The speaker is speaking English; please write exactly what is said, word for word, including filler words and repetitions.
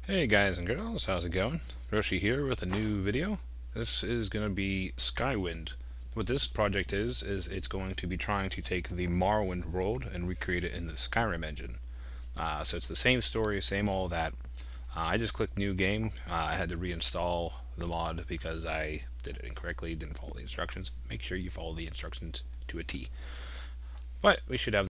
Hey guys and girls, how's it going? Roshi here with a new video. This is going to be Skywind. What this project is, is it's going to be trying to take the Morrowind world and recreate it in the Skyrim engine. Uh, so it's the same story, same all that. Uh, I just clicked new game. Uh, I had to reinstall the mod because I did it incorrectly, didn't follow the instructions. Make sure you follow the instructions to a T. But we should have